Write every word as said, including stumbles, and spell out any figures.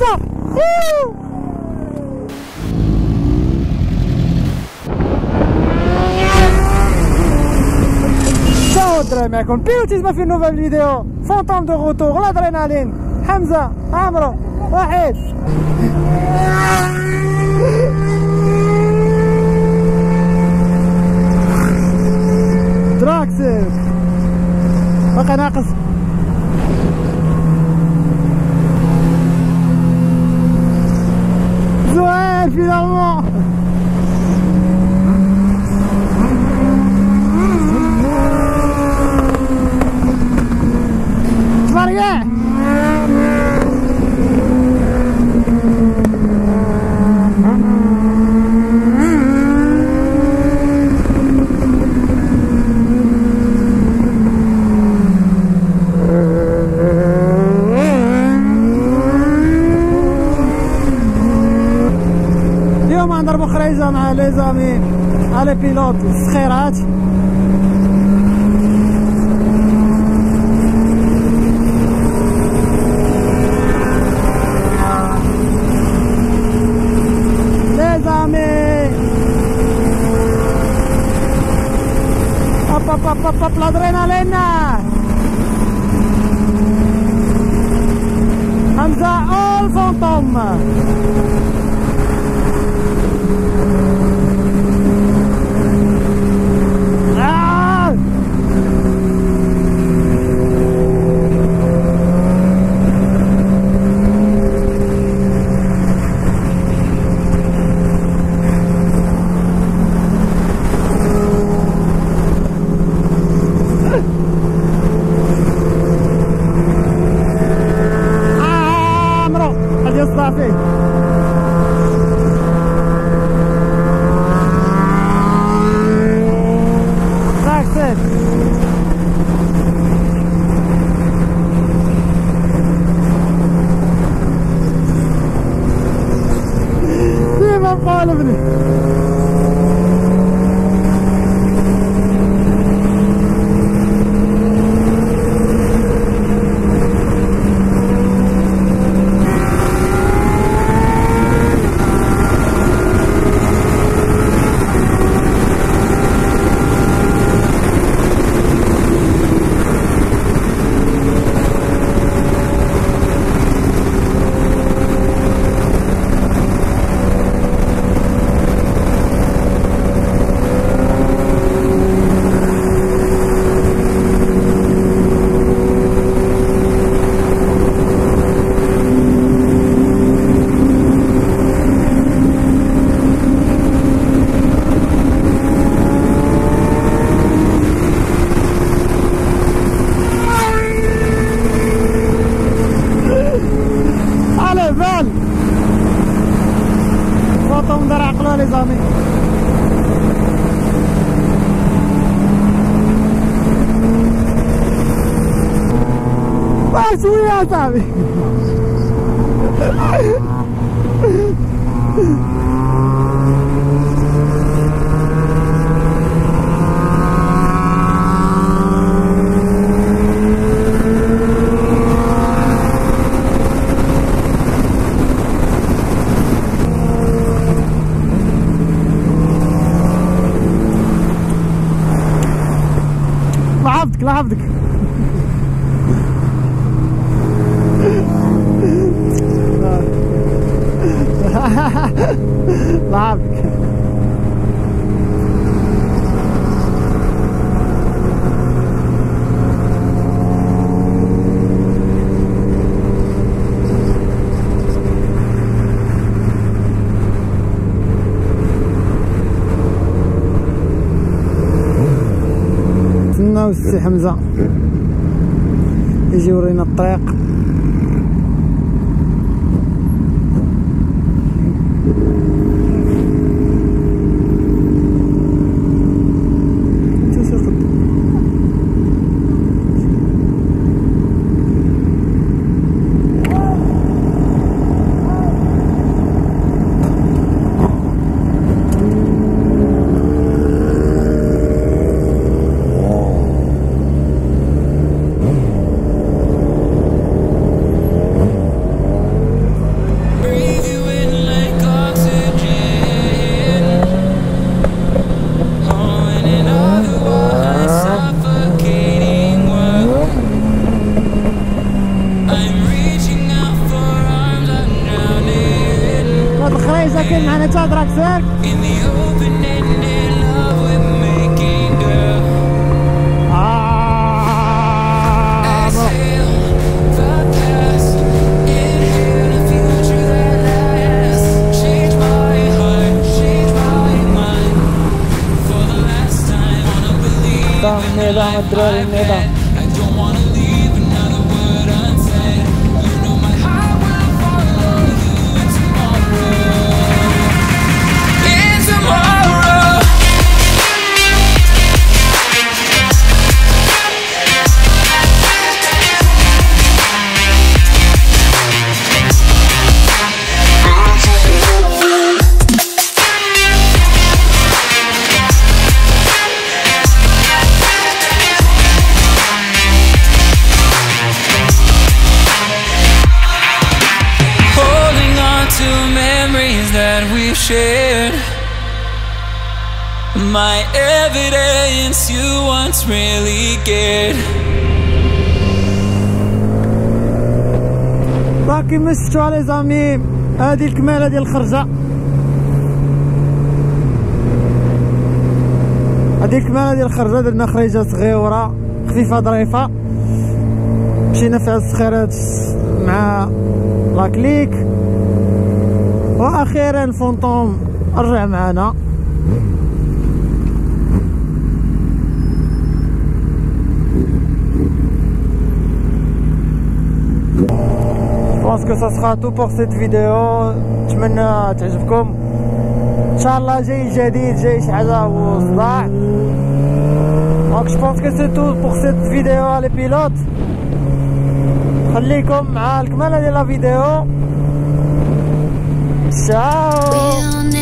حمزة. Ciao دراري، معكم بيوتيزما في نوفال فيديو فونتوم دو روتور لادرينالين. حمزة، عمرو، واحد. دراكسر باقي ناقص. زوين فينالمون. تبارك. اليوم غنضربو خريجة مع لي زامي مع لي بيلوت السخيرات. لي زامي هوب هوب هوب هوب لادرينالين. حمزة اول فونتوم. صافي راكسين. ديما مقالبني. فوتهم دار عقلو لي زامي. واش شويه صاحبي. لعبتك لعبتك. لعبتك. نستناو السي حمزة يجي يورينا الطريق. كاين معنا تا دراكسير. النظام الدراري النظام that we've shared. My evidence you once really cared. كيما شفتوا لي زامي هذه الكماله ديال الخرجه، هذه الكماله ديال الخرجه درنا خريجه صغيره خفيفه ظريفه، مشينا فيها السخيرات مع لاكليك، واخيرا فونطوم رجع معنا. pense que ça sera tout pour cette vidéo. نتمنى تعجبكم ان شاء الله. جاي جديد، جاي شي حاجه وصداع. دونك جو بونس كو سي تو بور سيت فيديو لي بيلوت. خليكم مع الكماله ديال لا فيديو. Ciao.